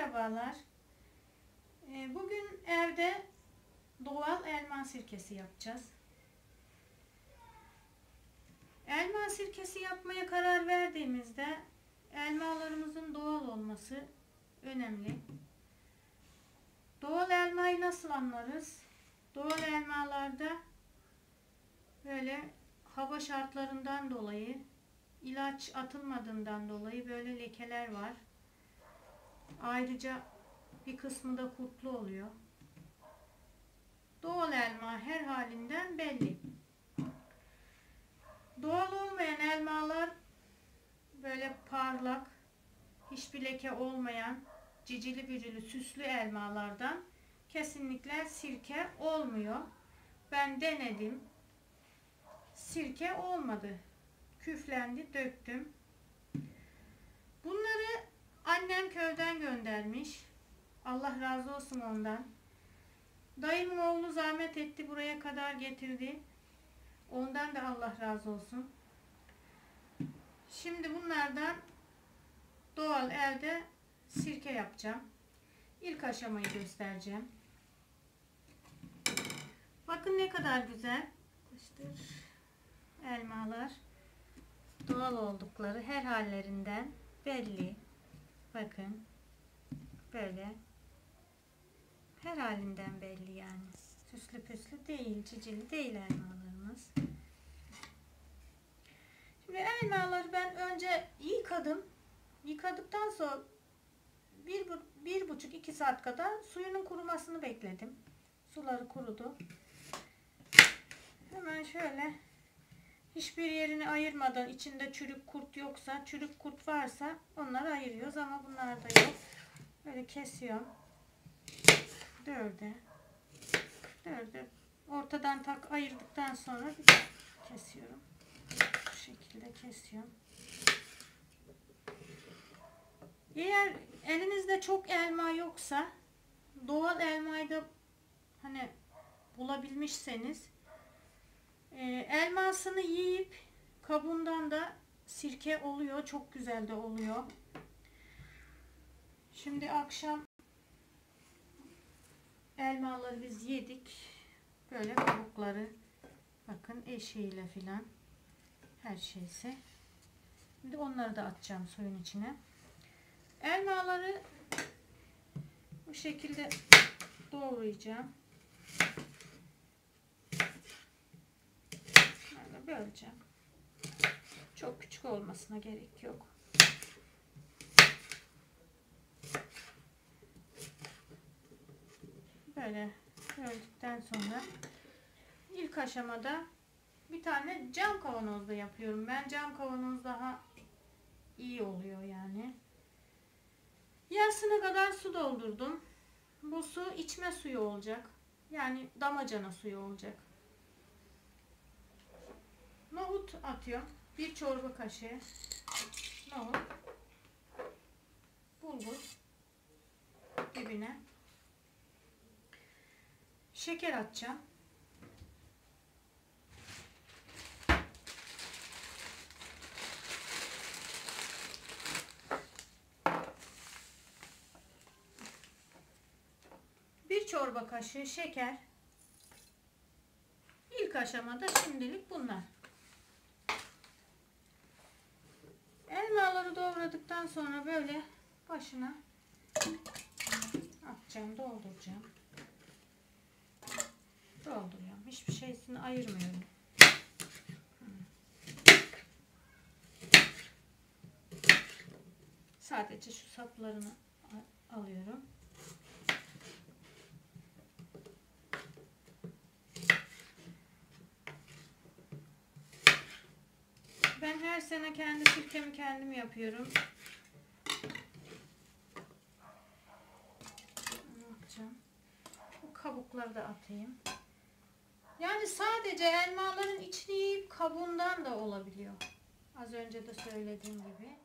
Merhabalar. Bugün evde doğal elma sirkesi yapacağız. Elma sirkesi yapmaya karar verdiğimizde elmalarımızın doğal olması önemli. Doğal elmayı nasıl anlarız? Doğal elmalarda böyle hava şartlarından dolayı, ilaç atılmadığından dolayı böyle lekeler var. Ayrıca bir kısmı da kurtlu oluyor. Doğal elma her halinden belli. Doğal olmayan elmalar böyle parlak, hiçbir leke olmayan, cicili bücülü, süslü elmalardan kesinlikle sirke olmuyor. Ben denedim. Sirke olmadı. Küflendi, döktüm. Bunları annem köyden göndermiş. Allah razı olsun ondan. Dayımın oğlu zahmet etti, buraya kadar getirdi. Ondan da Allah razı olsun. Şimdi bunlardan doğal elde sirke yapacağım. İlk aşamayı göstereceğim. Bakın ne kadar güzel. Elmalar doğal oldukları her hallerinden belli. Bakın böyle her halinden belli yani. Süslü püslü değil, cicili değil elmalarımız. Şimdi elmaları ben önce yıkadım. Yıkadıktan sonra 1,5-2 saat kadar suyunun kurumasını bekledim. Suları kurudu. Hemen şöyle hiçbir yerini ayırmadan, içinde çürük kurt yoksa, çürük kurt varsa onları ayırıyoruz ama bunlar da yok. Böyle kesiyorum. Dörde ortadan ayırdıktan sonra bir kesiyorum. Bu şekilde kesiyorum. Eğer elinizde çok elma yoksa, doğal elmayı da hani bulabilmişseniz elmasını yiyip kabuğundan da sirke oluyor. Çok güzel de oluyor. Şimdi akşam elmaları biz yedik. Böyle kabukları bakın eşiğiyle filan her şeyse. Şimdi onları da atacağım suyun içine. Elmaları bu şekilde doğrayacağım. Böyle böleceğim. Çok küçük olmasına gerek yok. Böyle böldükten sonra ilk aşamada bir tane cam kavanozda yapıyorum. Ben cam kavanoz daha iyi oluyor yani. Yarısına kadar su doldurdum. Bu su içme suyu olacak. Yani damacana suyu olacak. Nohut atıyorum. 1 çorba kaşığı nohut. Bulgur dibine. Şeker atacağım. Bir çorba kaşığı şeker. İlk aşamada şimdilik bunlar. Elmaları doğradıktan sonra böyle başına atacağım, dolduracağım. Dolduruyorum. Hiçbir şeysini ayırmıyorum. Sadece şu saplarını alıyorum. Ben her sene kendi sirkemi kendim yapıyorum. Ne yapacağım? Bu kabukları da atayım. Yani sadece elmaların içini yiyip kabuğundan da olabiliyor. Az önce de söylediğim gibi.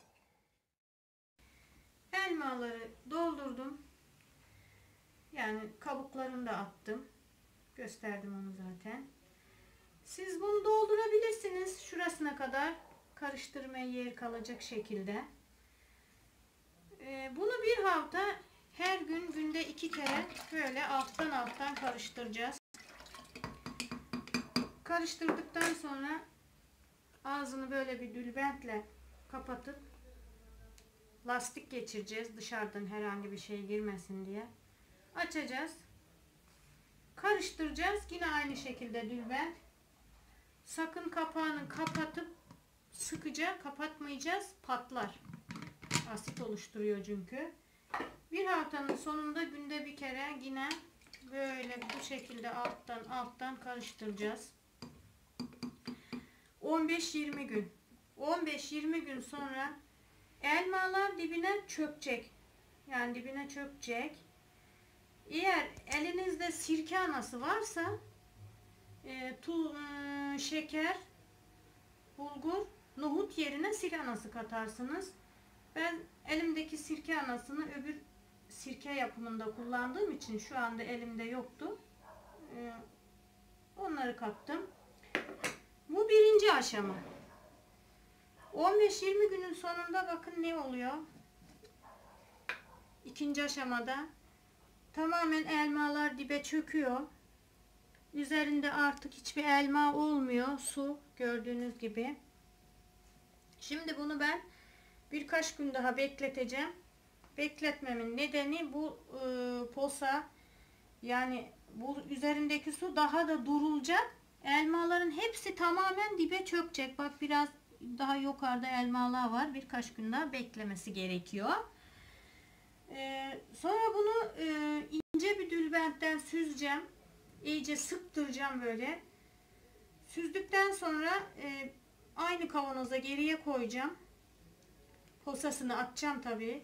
Elmaları doldurdum. Yani kabuklarını da attım. Gösterdim onu zaten. Siz bunu doldurabilirsiniz şurasına kadar, karıştırmaya yer kalacak şekilde. Bunu bir hafta Her gün günde 2 kere böyle alttan karıştıracağız. Karıştırdıktan sonra ağzını böyle bir tülbentle kapatıp lastik geçireceğiz. Dışarıdan herhangi bir şey girmesin diye. Açacağız. Karıştıracağız. Yine aynı şekilde tülbent. Sakın kapağını kapatıp sıkıca kapatmayacağız. Patlar. Asit oluşturuyor çünkü. Bir haftanın sonunda günde bir kere yine böyle bu şekilde alttan karıştıracağız. 15-20 gün. 15-20 gün sonra elmalar dibine çökecek. Yani dibine çökecek. Eğer elinizde sirke anası varsa şeker, bulgur, nohut yerine sirke anası katarsınız. Ben elimdeki sirke anasını öbür sirke yapımında kullandığım için şu anda elimde yoktu. Onları kattım. Bu birinci aşama. 15-20 günün sonunda bakın ne oluyor. İkinci aşamada tamamen elmalar dibe çöküyor. Üzerinde artık hiçbir elma olmuyor. Su gördüğünüz gibi. Şimdi bunu ben birkaç gün daha bekleteceğim. Bekletmemin nedeni bu posa, yani bu üzerindeki su daha da durulacak. Elmaların hepsi tamamen dibe çökecek. Bak biraz daha yukarıda elmalar var. Birkaç gün daha beklemesi gerekiyor. Sonra bunu ince bir tülbentten süzeceğim. İyice sıktıracağım böyle. Süzdükten sonra aynı kavanoza geriye koyacağım. Posasını atacağım tabii.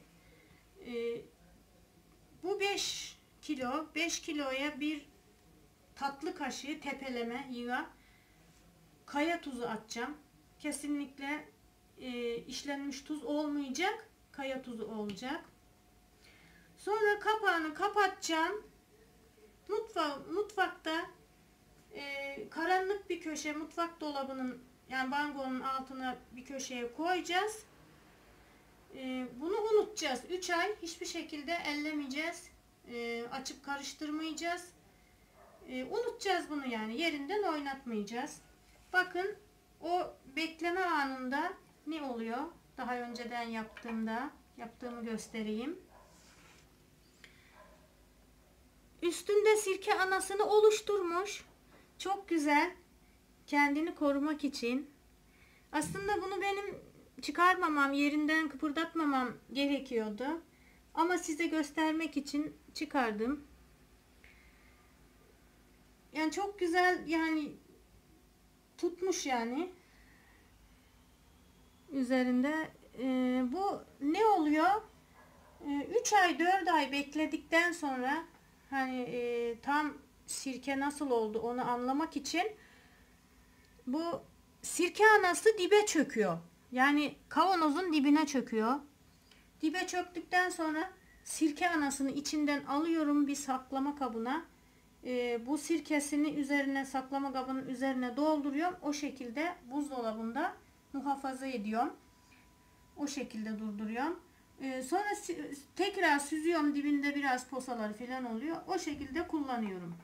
Bu 5 kilo. 5 kiloya bir tatlı kaşığı tepeleme yağ, kaya tuzu atacağım. Kesinlikle işlenmiş tuz olmayacak. Kaya tuzu olacak. Sonra kapağını kapatacağım. Mutfakta karanlık bir köşe, mutfak dolabının yani bangonun altına bir köşeye koyacağız. Bunu unutacağız. 3 ay hiçbir şekilde ellemeyeceğiz. Açıp karıştırmayacağız. Unutacağız bunu, yani yerinden oynatmayacağız. Bakın o bekleme anında ne oluyor? Daha önceden yaptığımı göstereyim. Üstünde sirke anasını oluşturmuş. Çok güzel. Kendini korumak için. Aslında bunu benim çıkarmamam, yerinden kıpırdatmamam gerekiyordu. Ama size göstermek için çıkardım. Yani çok güzel, yani tutmuş yani. Üzerinde bu ne oluyor? 3 ay 4 ay bekledikten sonra hani tam sirke nasıl oldu onu anlamak için bu sirke anası dibe çöküyor. Yani kavanozun dibine çöküyor. Dibe çöktükten sonra sirke anasını içinden alıyorum bir saklama kabına. Bu sirkesini üzerine, saklama kabının üzerine dolduruyorum. O şekilde buzdolabında muhafaza ediyorum. O şekilde durduruyorum. Sonra tekrar süzüyorum, dibinde biraz posaları falan oluyor. O şekilde kullanıyorum.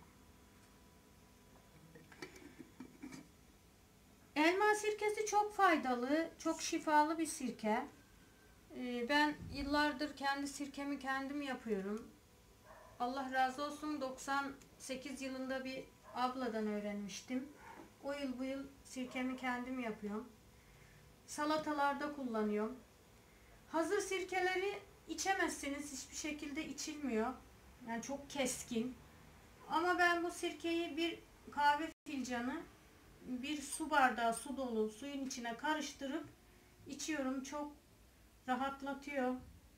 Elma sirkesi çok faydalı, çok şifalı bir sirke. Ben yıllardır kendi sirkemi kendim yapıyorum. Allah razı olsun, 98 yılında bir abladan öğrenmiştim. O yıl bu yıl sirkemi kendim yapıyorum. Salatalarda kullanıyorum. Hazır sirkeleri içemezsiniz. Hiçbir şekilde içilmiyor. Yani çok keskin. Ama ben bu sirkeyi bir kahve fincanı, bir su bardağı su dolu suyun içine karıştırıp içiyorum. Çok rahatlatıyor.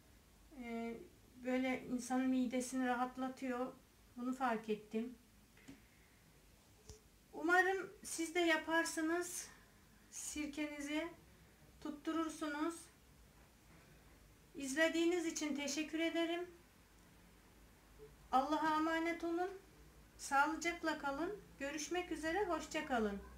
Böyle insanın midesini rahatlatıyor. Bunu fark ettim. Umarım siz de yaparsınız. Sirkenizi tutturursunuz. İzlediğiniz için teşekkür ederim. Allah'a emanet olun. Sağlıcakla kalın. Görüşmek üzere. Hoşça kalın.